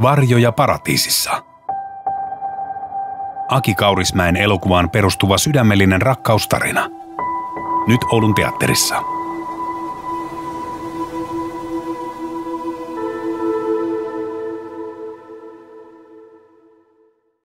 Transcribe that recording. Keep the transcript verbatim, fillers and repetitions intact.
Varjoja paratiisissa. Aki Kaurismäen elokuvaan perustuva sydämellinen rakkaustarina. Nyt Oulun teatterissa.